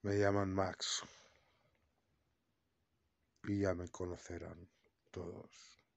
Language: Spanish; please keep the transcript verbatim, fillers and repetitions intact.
Me llaman Max y ya me conocerán todos.